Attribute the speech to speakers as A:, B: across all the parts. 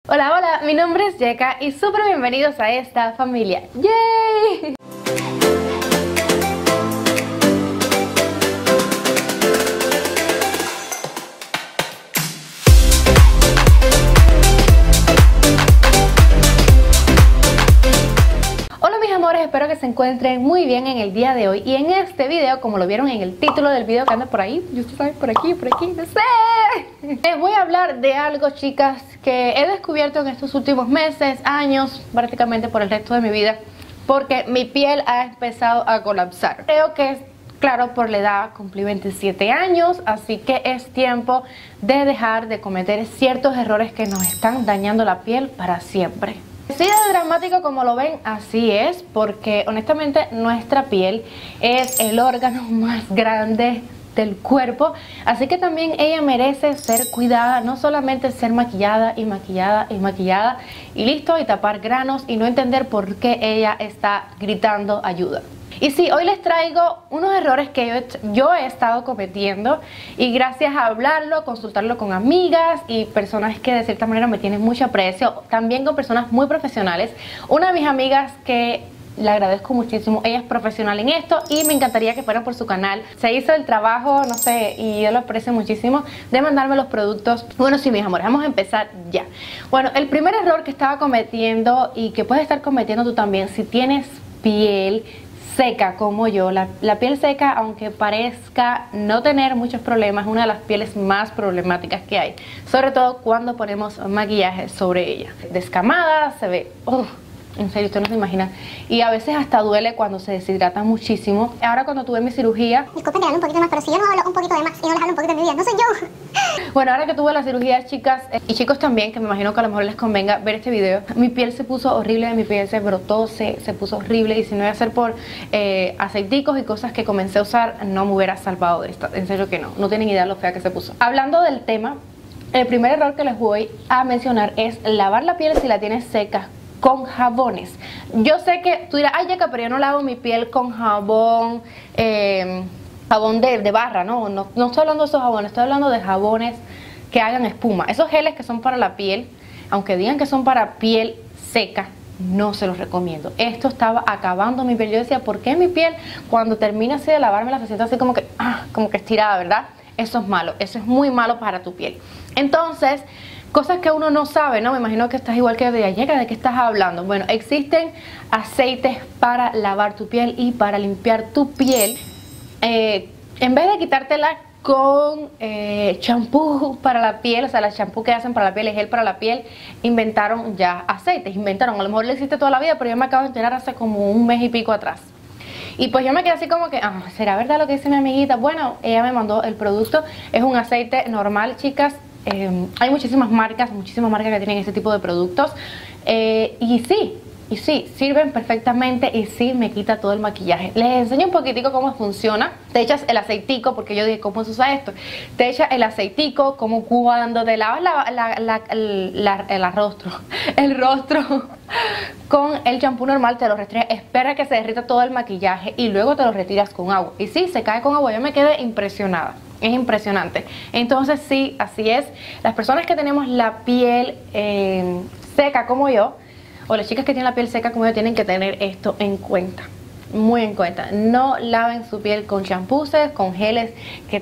A: Hola, hola, mi nombre es Yeka y súper bienvenidos a esta familia. ¡Yay! Espero que se encuentren muy bien en el día de hoy. Y en este video, como lo vieron en el título del video que anda por ahí, ustedes saben, por aquí, no sé, les voy a hablar de algo, chicas, que he descubierto en estos últimos meses, años, prácticamente por el resto de mi vida, porque mi piel ha empezado a colapsar. Creo que es claro por la edad, cumplí 27 años, así que es tiempo de dejar de cometer ciertos errores que nos están dañando la piel para siempre. Así de dramático como lo ven, así es, porque honestamente nuestra piel es el órgano más grande del cuerpo, así que también ella merece ser cuidada, no solamente ser maquillada y maquillada y maquillada y listo, y tapar granos y no entender por qué ella está gritando ayuda. Y sí, hoy les traigo unos errores que yo he estado cometiendo y gracias a hablarlo, consultarlo con amigas y personas que de cierta manera me tienen mucho aprecio, también con personas muy profesionales. Una de mis amigas que le agradezco muchísimo, ella es profesional en esto y me encantaría que fueran por su canal. Se hizo el trabajo, no sé, y yo lo aprecio muchísimo, de mandarme los productos. Bueno, sí, mis amores, vamos a empezar ya. Bueno, el primer error que estaba cometiendo y que puedes estar cometiendo tú también si tienes piel seca como yo, la piel seca, aunque parezca no tener muchos problemas, es una de las pieles más problemáticas que hay, sobre todo cuando ponemos maquillaje sobre ella. Descamada, se ve, en serio, usted no se imagina, y a veces hasta duele cuando se deshidrata muchísimo. Ahora cuando tuve mi cirugía,
B: disculpen que hable un poquito más, pero si yo no hablo un poquito de más y no les hablo un poquito de mi vida, no soy yo.
A: Bueno, ahora que tuve la cirugía, chicas y chicos también, que me imagino que a lo mejor les convenga ver este video, mi piel se puso horrible, mi piel se brotó, se puso horrible, y si no iba a ser por aceiticos y cosas que comencé a usar, no me hubiera salvado de esta. En serio que no tienen idea de lo fea que se puso. Hablando del tema, el primer error que les voy a mencionar es lavar la piel si la tienes seca con jabones. Yo sé que tú dirás, ay Yeka, pero yo no lavo mi piel con jabón, jabón de barra, no estoy hablando de esos jabones, estoy hablando de jabones que hagan espuma. Esos geles que son para la piel, aunque digan que son para piel seca, no se los recomiendo. Esto estaba acabando mi piel. Yo decía, ¿por qué mi piel cuando termina así de lavarme la siento así como que estirada, verdad? Eso es malo, eso es muy malo para tu piel. Entonces, cosas que uno no sabe, ¿no? Me imagino que estás igual que yo, ¿de qué estás hablando? Bueno, existen aceites para lavar tu piel y para limpiar tu piel. En vez de quitártela con champú para la piel, o sea, el champú que hacen para la piel, el gel para la piel, inventaron ya aceites, a lo mejor lo existe toda la vida, pero yo me acabo de enterar hace como un mes y pico atrás. Y pues yo me quedé así como que, ¿será verdad lo que dice mi amiguita? Bueno, ella me mandó el producto, es un aceite normal, chicas. Hay muchísimas marcas que tienen este tipo de productos y sí, sirven perfectamente y sí me quita todo el maquillaje. Les enseño un poquitico cómo funciona. Te echas el aceitico, porque yo dije, ¿cómo se usa esto? Te echas el aceitico, como cuando te lavas el rostro con el champú normal, te lo restregas, espera que se derrita todo el maquillaje y luego te lo retiras con agua. Y sí, se cae con agua, yo me quedé impresionada. Es impresionante. Entonces sí, así es. Las personas que tenemos la piel seca como yo, o las chicas que tienen la piel seca como yo, tienen que tener esto en cuenta, muy en cuenta. No laven su piel con champuses, con geles que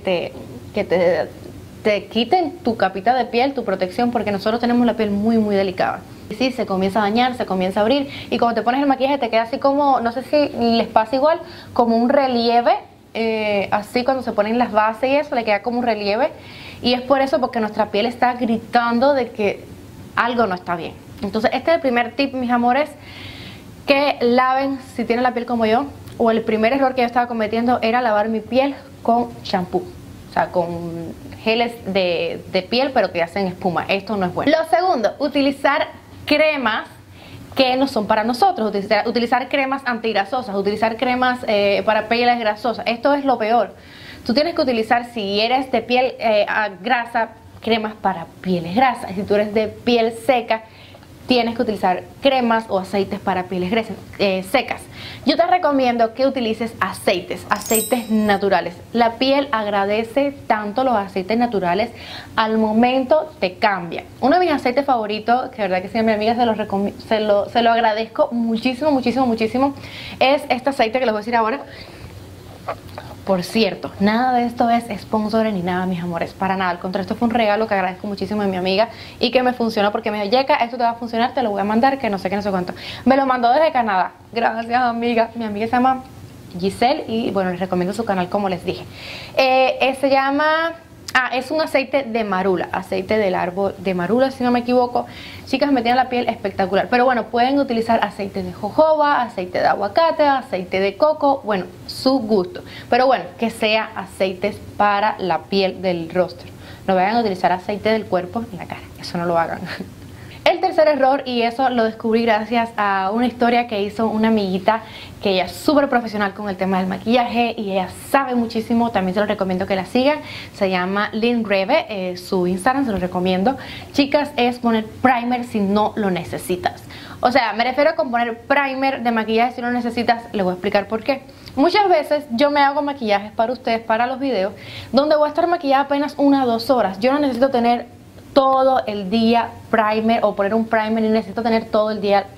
A: te quiten tu capita de piel, tu protección, porque nosotros tenemos la piel muy delicada. Y sí, se comienza a dañar, se comienza a abrir, y cuando te pones el maquillaje te queda así como, no sé si les pasa igual, como un relieve. Así cuando se ponen las bases y eso, le queda como un relieve, y es por eso, porque nuestra piel está gritando de que algo no está bien. Entonces este es el primer tip, mis amores, que laven si tienen la piel como yo. O el primer error que yo estaba cometiendo era lavar mi piel con champú, o sea, con geles de piel pero que hacen espuma. Esto no es bueno. Lo segundo, utilizar cremas que no son para nosotros, utilizar cremas antigrasosas, utilizar cremas para pieles grasosas. Esto es lo peor. Tú tienes que utilizar, si eres de piel grasa, cremas para pieles grasas. Si tú eres de piel seca, tienes que utilizar cremas o aceites para pieles secas. Yo te recomiendo que utilices aceites naturales. La piel agradece tanto los aceites naturales, al momento te cambia. Uno de mis aceites favoritos, que de verdad que sí, a mi amiga se lo agradezco muchísimo, muchísimo, muchísimo, es este aceite que les voy a decir ahora. Por cierto, nada de esto es sponsor ni nada, mis amores, para nada. Al contrario, esto fue un regalo que agradezco muchísimo de mi amiga y que me funcionó porque me dijo, Yeka, esto te va a funcionar, te lo voy a mandar, que no sé qué, no sé cuánto. Me lo mandó desde Canadá. Gracias, amiga. Mi amiga se llama Giselle y bueno, les recomiendo su canal como les dije. Se llama... es un aceite de marula, aceite del árbol de marula, si no me equivoco. Chicas, me tiene la piel espectacular. Pero bueno, pueden utilizar aceite de jojoba, aceite de aguacate, aceite de coco, bueno, su gusto. Pero bueno, que sea aceites para la piel del rostro. No vayan a utilizar aceite del cuerpo en la cara, eso no lo hagan. El tercer error, y eso lo descubrí gracias a una historia que hizo una amiguita que ella es súper profesional con el tema del maquillaje y ella sabe muchísimo, también se lo recomiendo que la sigan, se llama Lynn Reve, su Instagram se lo recomiendo. Chicas, es poner primer si no lo necesitas. O sea, me refiero con poner primer de maquillaje si no lo necesitas, les voy a explicar por qué. Muchas veces yo me hago maquillajes para ustedes, para los videos, donde voy a estar maquillada apenas 1 o 2 horas. Yo no necesito tener todo el día primer o poner un primer y necesito tener todo el día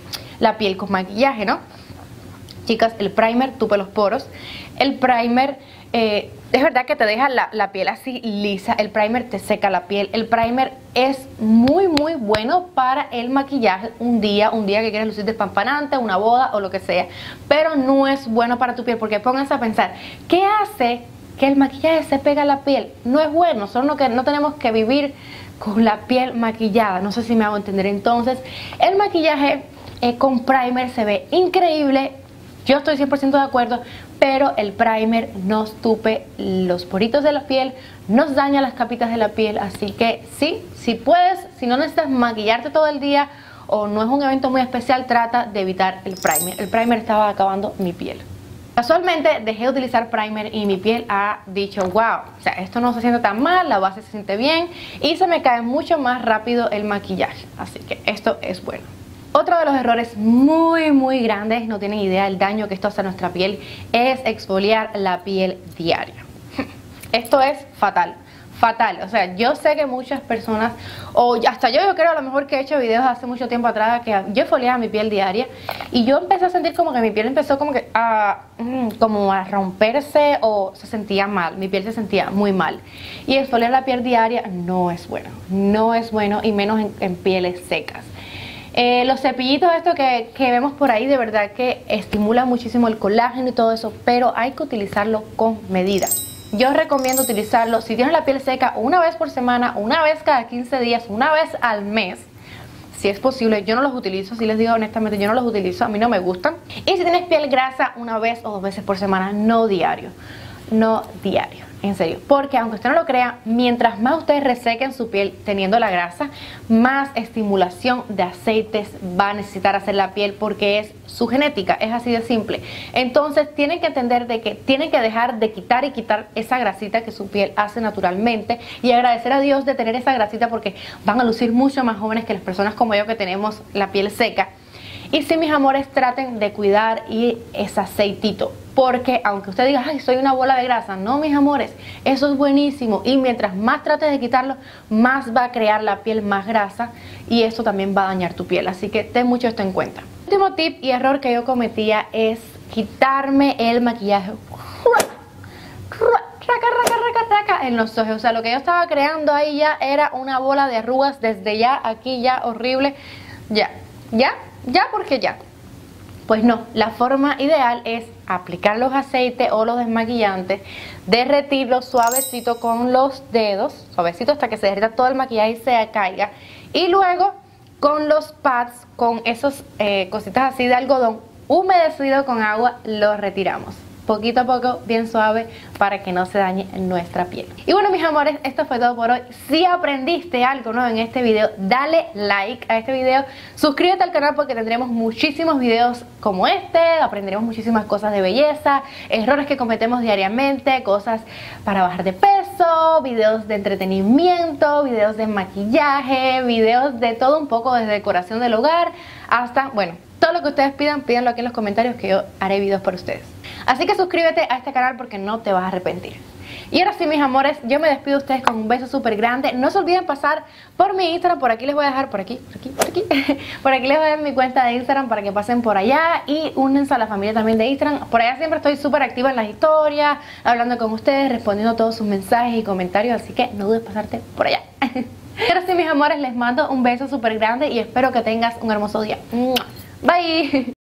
A: la piel con maquillaje, ¿no? Chicas, el primer tupe los poros. El primer es verdad que te deja la piel así lisa. El primer te seca la piel. El primer es muy muy bueno para el maquillaje un día que quieres lucir despampanante, una boda o lo que sea. Pero no es bueno para tu piel porque pónganse a pensar, ¿qué hace que el maquillaje se pega a la piel? No es bueno, solo que no tenemos que vivir con la piel maquillada, no sé si me hago entender. Entonces, el maquillaje con primer se ve increíble, yo estoy 100% de acuerdo, pero el primer nos tupe los poritos de la piel, nos daña las capitas de la piel, así que sí, si puedes, si no necesitas maquillarte todo el día o no es un evento muy especial, trata de evitar el primer. El primer estaba acabando mi piel. Casualmente dejé de utilizar primer y mi piel ha dicho wow, o sea, esto no se siente tan mal, la base se siente bien y se me cae mucho más rápido el maquillaje, así que esto es bueno. Otro de los errores muy muy grandes, no tienen idea del daño que esto hace a nuestra piel, es exfoliar la piel diaria. Esto es fatal. Fatal, o sea, yo sé que muchas personas, o hasta yo creo a lo mejor que he hecho videos hace mucho tiempo atrás que yo exfoliaba mi piel diaria y yo empecé a sentir como que mi piel empezó como que como a romperse o se sentía mal, mi piel se sentía muy mal y exfoliar la piel diaria no es bueno, no es bueno y menos en pieles secas. Los cepillitos estos que vemos por ahí de verdad que estimulan muchísimo el colágeno y todo eso, pero hay que utilizarlo con medida. Yo recomiendo utilizarlo si tienes la piel seca una vez por semana, una vez cada 15 días, una vez al mes, si es posible. Yo no los utilizo, si les digo honestamente, yo no los utilizo, a mí no me gustan. Y si tienes piel grasa, una vez o 2 veces por semana, no diario, no diario. En serio, porque aunque usted no lo crea, mientras más ustedes resequen su piel teniendo la grasa, más estimulación de aceites va a necesitar hacer la piel porque es su genética, es así de simple. Entonces tienen que entender de que tienen que dejar de quitar esa grasita que su piel hace naturalmente y agradecer a Dios de tener esa grasita porque van a lucir mucho más jóvenes que las personas como yo que tenemos la piel seca. Y sí, mis amores, traten de cuidar y ese aceitito, porque aunque usted diga, ay, soy una bola de grasa, no, mis amores, eso es buenísimo y mientras más trates de quitarlo, más va a crear la piel más grasa y eso también va a dañar tu piel, así que ten mucho esto en cuenta. El último tip y error que yo cometía es quitarme el maquillaje en los ojos, o sea, lo que yo estaba creando ahí ya era una bola de arrugas desde ya, aquí ya, horrible, ya porque ya. Pues no, la forma ideal es aplicar los aceites o los desmaquillantes, derretirlos suavecito con los dedos, suavecito hasta que se derrita todo el maquillaje y se caiga, y luego con los pads, con esos cositas así de algodón humedecido con agua, los retiramos. poquito a poco, bien suave, para que no se dañe nuestra piel. Y bueno, mis amores, esto fue todo por hoy. Si aprendiste algo nuevo en este video, dale like a este video, suscríbete al canal porque tendremos muchísimos videos como este, aprenderemos muchísimas cosas de belleza, errores que cometemos diariamente, cosas para bajar de peso, videos de entretenimiento, videos de maquillaje, videos de todo un poco, desde decoración del hogar hasta, bueno, todo lo que ustedes pidan, pídanlo aquí en los comentarios que yo haré videos por ustedes. Así que suscríbete a este canal porque no te vas a arrepentir. Y ahora sí, mis amores, yo me despido de ustedes con un beso súper grande. No se olviden pasar por mi Instagram, por aquí les voy a dejar, por aquí por aquí les voy a dar mi cuenta de Instagram para que pasen por allá y únense a la familia también de Instagram. Por allá siempre estoy súper activa en las historias, hablando con ustedes, respondiendo todos sus mensajes y comentarios, así que no dudes pasarte por allá. Y ahora sí, mis amores, les mando un beso súper grande y espero que tengas un hermoso día. Bye.